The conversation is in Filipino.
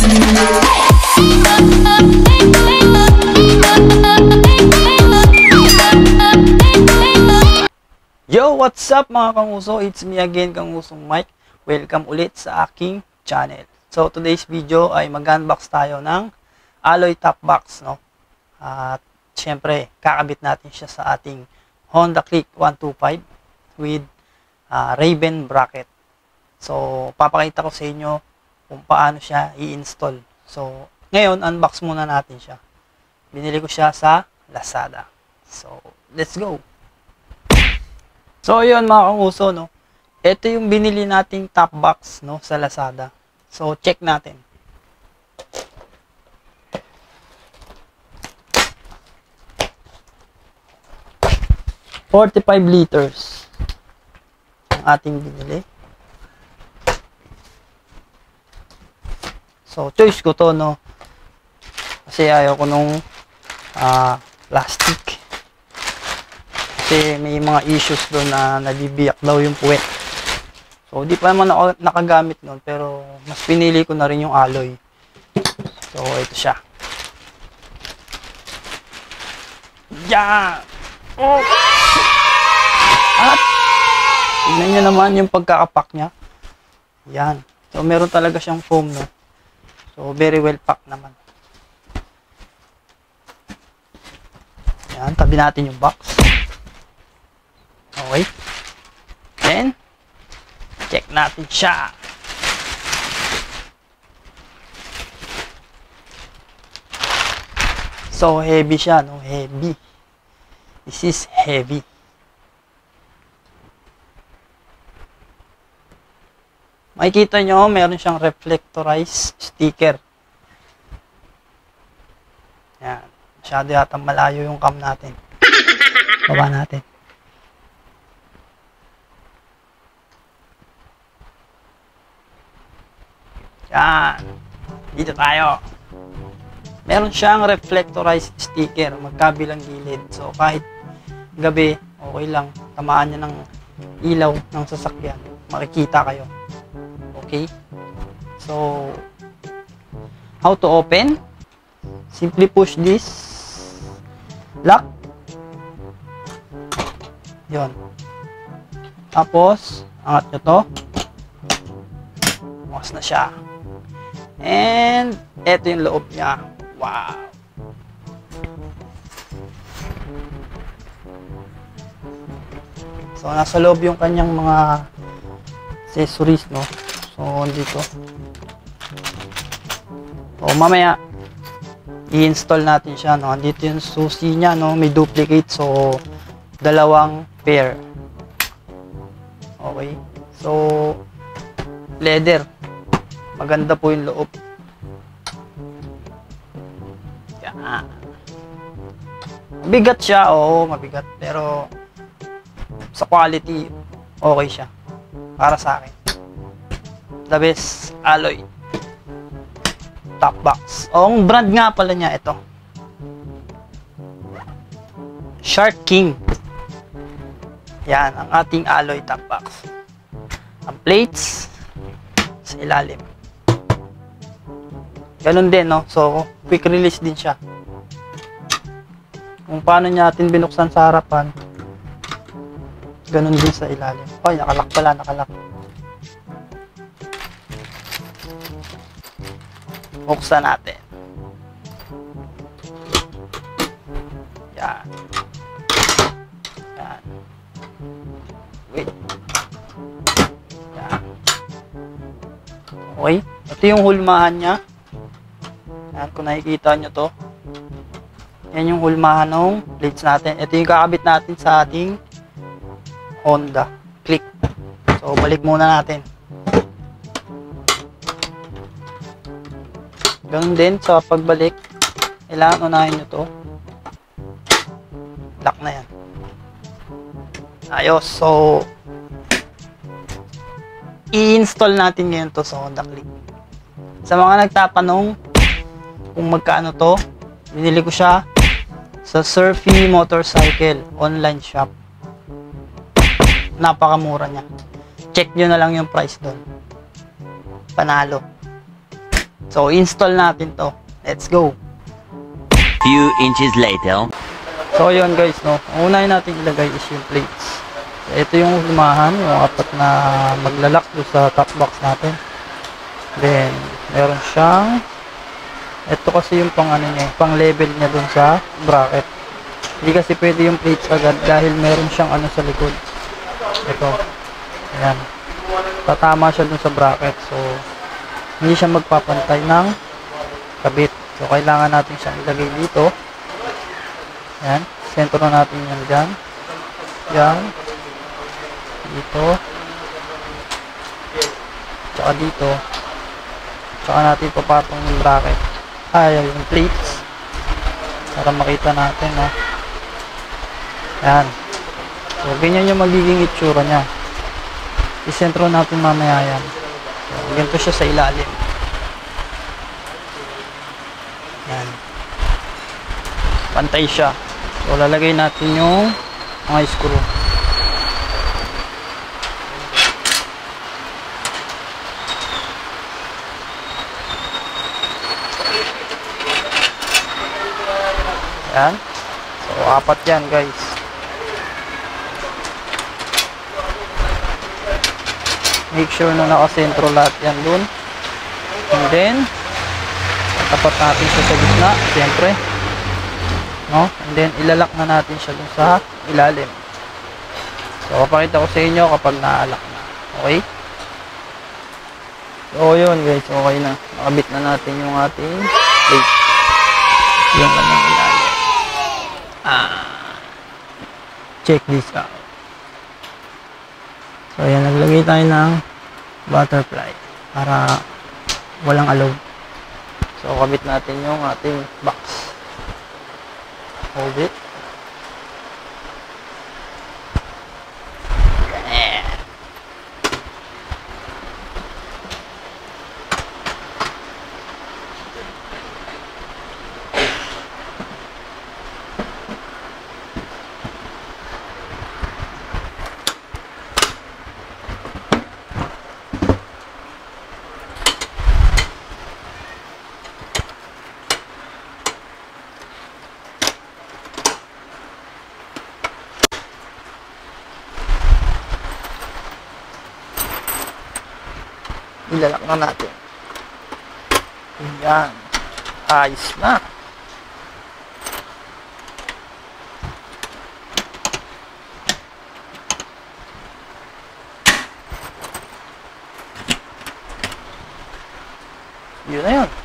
Yo, what's up mga kanguso? It's me again, Kangusong Mike. Welcome ulit sa aking channel. So, today's video ay mag-unbox tayo ng alloy top box, no? At syempre, kakabit natin siya sa ating Honda Click 125 with Raven bracket. So, papakita ko sa inyo kung paano siya i-install. So, ngayon, unbox muna natin siya. Binili ko siya sa Lazada. So, let's go! So, yun mga kanguso, no? Ito yung binili nating top box, no? Sa Lazada. So, check natin. $45 liters ang ating binili. So, choice ko to, no? Kasi ayaw ko nung plastic. Kasi may mga issues doon na nabibiyak daw yung puwet. So, di pa naman ako nakagamit nun, pero mas pinili ko na rin yung alloy. So, ito siya. Yan! Oh! At, tignan nyo naman yung pagkakapak niya. Yan. So, meron talaga siyang foam, no? So, very well packed naman. Yan, tabi natin yung box. Okay. Then, check natin siya. So, heavy siya, no? Heavy. This is heavy. Makikita nyo, meron siyang reflectorized sticker. Yan. Masyado yata malayo yung cam natin. Baba natin. Yan. Dito tayo. Meron siyang reflectorized sticker. Magkabilang gilid. So, kahit gabi, okay lang. Tamaan niya ng ilaw ng sasakyan. Makikita kayo. Okay? So, how to open? Simply push this lock. Yon. Tapos, angat nyo to. Bukas na siya. And, eto yung loob niya. Wow! So, nasa loob yung kanyang mga accessories, no? So, dito. So, mamaya, i-install natin siya, no? Dito yung susi niya, no? May duplicate. So, dalawang pair. Okay. So, leather. Maganda po yung loob. Yan. Mabigat siya. Oo, mabigat. Pero, sa quality, okay siya. Para sa akin. The best alloy top box. Ang brand nga pala niya ito. Shark King. Yan, ang ating alloy top box. Ang plates sa ilalim. Ganun din, no? So, quick release din siya. Kung paano natin binuksan sa harapan, ganun din sa ilalim. Ay, nakalak pala, nakalak. Buksan natin. Yan. Yan. Wait. Yan. Okay. Ito yung hulmahan niya. Yan, kung nakikita nyo to. Yan yung hulmahan ng plates natin. Ito yung kakabit natin sa ating Honda Click. So, balik muna natin. Ganun din sa pagbalik. Kailangan unahin nyo to. Lock na yan. Ayos. So, i-install natin ngayon to sa Honda Click. Sa mga nagtatanong kung magkano to, binili ko siya sa Surfy Motorcycle online shop. Napakamura niya. Check nyo na lang yung price doon. Panalo. So, install natin to. Let's go! Few inches later. So, yun guys, no? Ang unahin natin ilagay is yung plates. So, ito yung limahan, yung apat na maglalak doon sa top box natin. Then, meron siyang, ito kasi yung pang ano niya, pang level niya doon sa bracket. Hindi kasi pwede yung plates agad dahil meron siyang ano sa likod. Ito. Ayan. Tatama siya doon sa bracket. So, hindi siya magpapantay ng kabit. So, kailangan natin siyang ilagay dito. Yan. Sentro natin yan dyan. Yan. Dito. Tsaka dito. Tsaka natin papatong yung bracket. Yung plates. Para makita natin, no. Yan. So, ganyan yung magiging itsura niya. Isentro natin mamaya yan. So, ganito siya sa ilalim. Yan. Pantay siya. So, lalagay natin yung mga screw. Yan. So, apat yan, guys. Make sure na nakasentro lahat yan dun. And then, tapat natin siya sa gitna, siyempre. No? And then, ilalak na natin siya dun sa ilalim. So, papakita ko sa inyo kapag naalak na. Okay? So, yun guys. Okay na. Nakabit na natin yung ating plate. Yung kanyang ilalim. Check this out. So, ayan. Naglagay tayo ng butterfly para walang alog. So, kabit natin yung ating box. Hold it. Yeah. Ilalak na natin. Yan. Ayos na. Yun na yun.